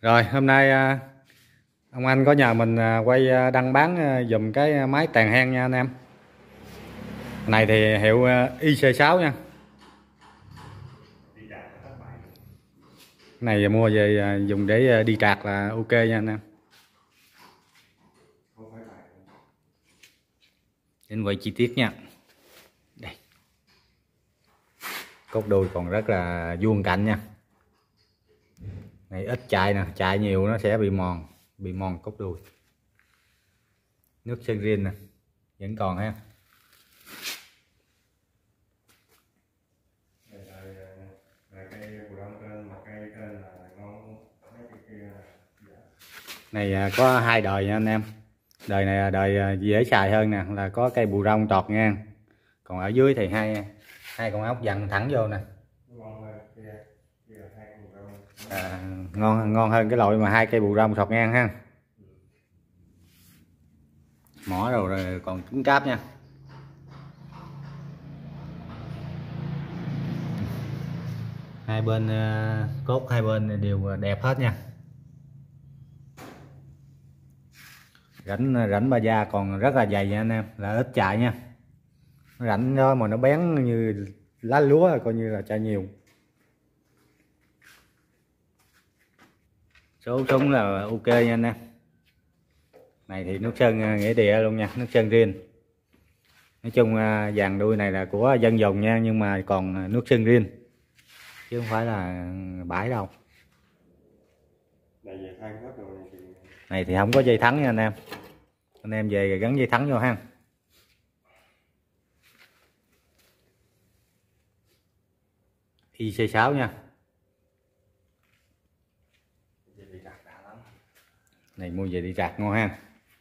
Rồi hôm nay ông anh có nhờ mình quay đăng bán giùm cái máy tàn hang nha anh em. Này thì hiệu IC6 nha. Này mua về dùng để đi trạc là ok nha anh em. Đến quay chi tiết nha. Đây. Cốt đuôi còn rất là vuông cạnh nha. Này ít chạy nè, chạy nhiều nó sẽ bị mòn cốt đuôi. Nước sơn rin nè, vẫn còn ha. Này có 2 đời nha anh em. Đời này là đời dễ xài hơn nè, là có cây bù rong trọt ngang. Còn ở dưới thì hai con ốc dằn thẳng vô nè. Ngon hơn cái loại mà 2 cây bù rong trọt ngang ha. Mỏ rồi còn cứng cáp nha. Hai bên cốt hai bên đều đẹp hết nha. Rãnh ba da còn rất là dày nha anh em, là ít chạy nha. Rãnh đó mà nó bén như lá lúa coi như là chạy nhiều. Số súng là ok nha anh em. Này thì nước sơn nghĩa địa luôn nha, nước sơn riêng. Nói chung dàn đuôi này là của dân dùng nha, nhưng mà còn nước sơn riêng chứ không phải là bãi đâu. Này thì không có dây thắng nha anh em. Anh em về gắn dây thắng vô ha. IC6 nha. Này mua về đi trạc ngon ha.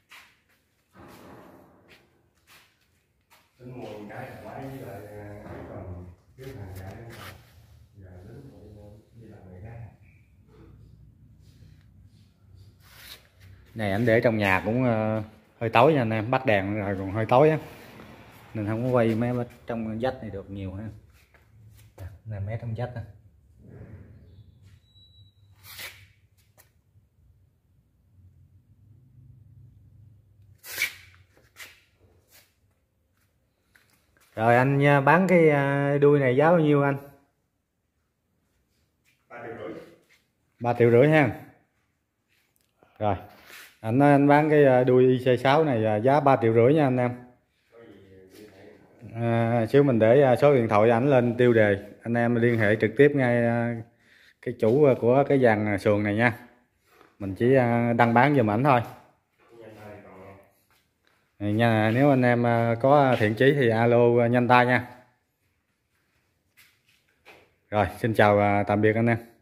Này anh để trong nhà cũng hơi tối nha anh em, bắt đèn rồi còn hơi tối á, nên không có quay mấy trong vách này được nhiều ha. Này mấy trong vách nè. Rồi anh bán cái đuôi này giá bao nhiêu anh? 3,5 triệu ha. Rồi anh nói anh bán cái đuôi IC6 này giá 3,5 triệu nha anh em. Xíu mình để số điện thoại ảnh lên tiêu đề, anh em liên hệ trực tiếp ngay cái chủ của cái dàn sườn này nha. Mình chỉ đăng bán giùm ảnh thôi nha. Nếu anh em có thiện chí thì alo nhanh tay nha. Rồi xin chào tạm biệt anh em.